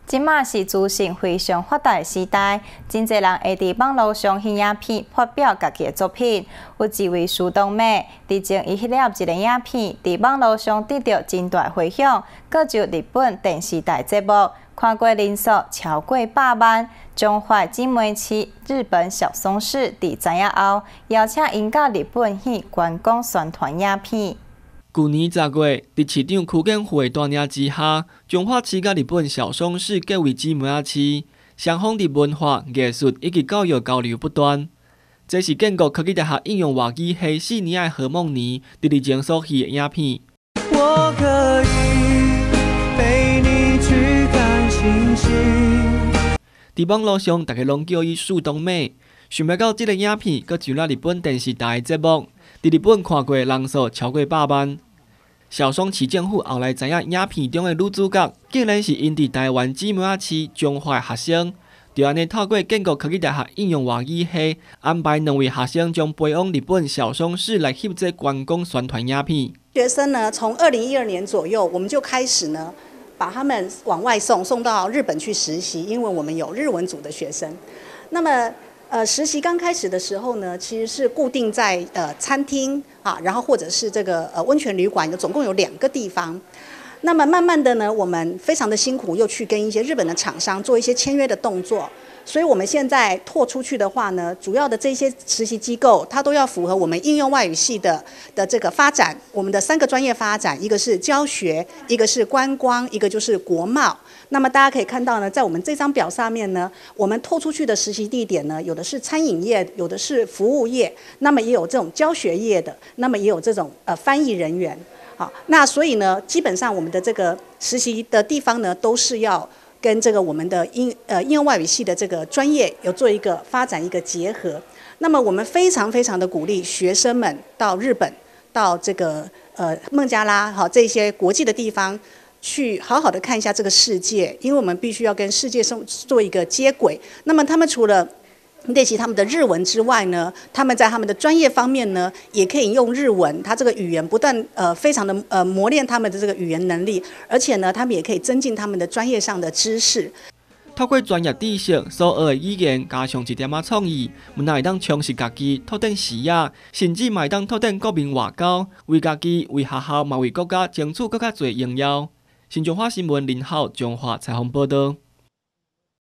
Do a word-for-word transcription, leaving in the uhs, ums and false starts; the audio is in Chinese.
即马是资讯非常发达的时代，真侪人会伫网络上拍影片发表家己的作品。有一位苏东美，之前伊翕了一个影片，伫网络上得到真大回响，搁就日本电视台节目，看过人数超过百万。中华姊妹市日本小松市伫知影后，邀请因到日本去观光宣传影片。 去年十月，伫市长区建会带领之下，中华市甲日本小松市结为姊妹市，双方伫文化、艺术以及教育交流不断。这是建国科技大学应用外语系四年的何梦妮伫日前所翕的影片。我可以陪你去看星星。伫网络上，大家拢叫伊苏东美。想不到这个影片，搁上了日本电视台的节目，伫日本看过的人数超过百万。 小松市政府后来知影影片中的女主角，竟然是因伫台湾姊妹仔市中华学生，就安尼透过建国科技大学应用外语系安排两位学生将飞往日本小松市来翕这观光宣传影片。 学生呢，从二零一二年左右，我们就开始呢，把他们往外送，送到日本去实习，因为我们有日文组的学生。那么。 呃，实习刚开始的时候呢，其实是固定在呃餐厅啊，然后或者是这个呃温泉旅馆，有总共有两个地方。那么慢慢的呢，我们非常的辛苦，又去跟一些日本的厂商做一些签约的动作。所以我们现在拓出去的话呢，主要的这些实习机构，它都要符合我们应用外语系的的这个发展，我们的三个专业发展，一个是教学，一个是观光，一个就是国贸。 那么大家可以看到呢，在我们这张表上面呢，我们拓出去的实习地点呢，有的是餐饮业，有的是服务业，那么也有这种教学业的，那么也有这种呃翻译人员。好，那所以呢，基本上我们的这个实习的地方呢，都是要跟这个我们的应呃应用外语系的这个专业有做一个发展一个结合。那么我们非常非常的鼓励学生们到日本，到这个呃孟加拉好这些国际的地方。 去好好的看一下这个世界，因为我们必须要跟世界生做一个接轨。那么他们除了练习他们的日文之外呢，他们在他们的专业方面呢，也可以用日文，他这个语言不但呃非常的呃磨练他们的这个语言能力，而且呢，他们也可以增进他们的专业上的知识。 透过专业知识所学的语言，加上一点仔创意，唔但会当充实家己，拓展视野，甚至嘛会当拓展国民外交，为家己、为学校，嘛为国家争取更较侪荣耀。新中华新闻林浩、中华采访报道。